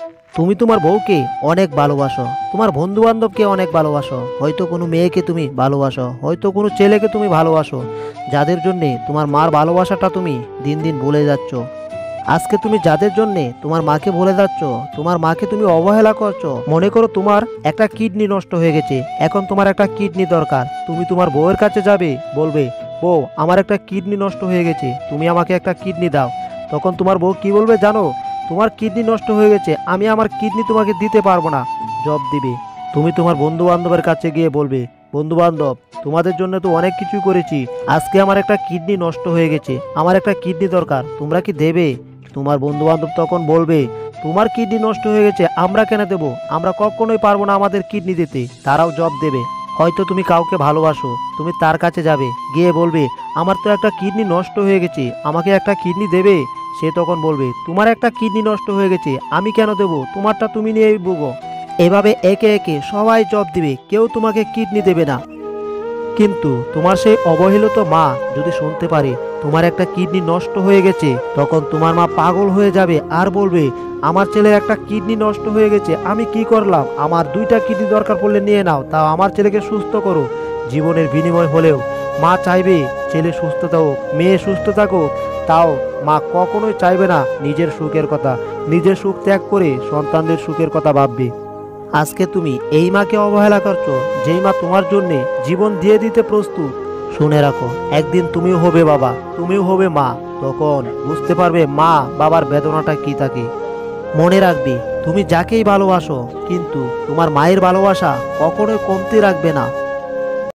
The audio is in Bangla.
তুমি তোমার বউকে অনেক ভালোবাসো, তোমার বন্ধু বান্ধবকে অনেক ভালোবাসো, হয়তো কোনো মেয়েকে তুমি ভালোবাসো, হয়তো কোনো ছেলেকে তুমি ভালোবাসো, যাদের জন্যে তোমার মার ভালোবাসাটা তুমি দিন দিন ভুলে যাচ্ছ। আজকে তুমি যাদের জন্যে তোমার মাকে ভুলে যাচ্ছ, তোমার মাকে তুমি অবহেলা করছো। মনে করো তোমার একটা কিডনি নষ্ট হয়ে গেছে, এখন তোমার একটা কিডনি দরকার, তুমি তোমার বউয়ের কাছে যাবে, বলবে বউ আমার একটা কিডনি নষ্ট হয়ে গেছে, তুমি আমাকে একটা কিডনি দাও। তখন তোমার বউ কি বলবে জানো? তোমার কিডনি নষ্ট হয়ে গেছে, আমি আমার কিডনি তোমাকে দিতে পারবো না, জব দিবে। তুমি তোমার বন্ধু বান্ধবের কাছে গিয়ে বলবে, বন্ধু বান্ধব তোমাদের জন্য তো অনেক কিছু করেছি, আজকে আমার একটা কিডনি নষ্ট হয়ে গেছে, আমার একটা কিডনি দরকার, তোমরা কি দেবে? তোমার বন্ধু বান্ধব তখন বলবে, তোমার কিডনি নষ্ট হয়ে গেছে, আমরা কেন দেবো, আমরা কখনোই পারবো না আমাদের কিডনি দিতে। তারাও জব দেবে। হয়তো তুমি কাউকে ভালোবাসো, তুমি তার কাছে যাবে, গিয়ে বলবে আমার তো একটা কিডনি নষ্ট হয়ে গেছে, আমাকে একটা কিডনি দেবে? সে তখন বলবে তোমার একটা কিডনি নষ্ট হয়ে গেছে, আমি কেন দেবো, তোমারটা তুমি নিয়ে ভুগো। এভাবে একে একে সবাই জব দিবে, কেউ তোমাকে কিডনি দেবে না। কিন্তু তোমার সেই অবহেলিত মা যদি শুনতে পারে তোমার একটা কিডনি নষ্ট হয়ে গেছে, তখন তোমার মা পাগল হয়ে যাবে আর বলবে আমার ছেলের একটা কিডনি নষ্ট হয়ে গেছে, আমি কি করলাম, আমার দুইটা কিডনি দরকার পড়লে নিয়ে নাও, তাও আমার ছেলেকে সুস্থ করো। জীবনের বিনিময় হলেও মা চাইবে ছেলে সুস্থ থাকুক, মেয়ে সুস্থ থাকুক, তাও মা কখনোই চাইবে না নিজের সুখের কথা, নিজের সুখ ত্যাগ করে সন্তানদের সুখের কথা ভাববে। আজকে তুমি এই মাকে অবহেলা করছো, যেই মা তোমার জন্যে জীবন দিয়ে দিতে প্রস্তুত। শুনে রাখো, একদিন তুমিও হবে বাবা, তুমিও হবে মা, তখন বুঝতে পারবে মা বাবার বেদনাটা কি থাকে। মনে রাখবে তুমি যাকেই ভালোবাসো, কিন্তু তোমার মায়ের ভালোবাসা কখনোই কমতি রাখবে না।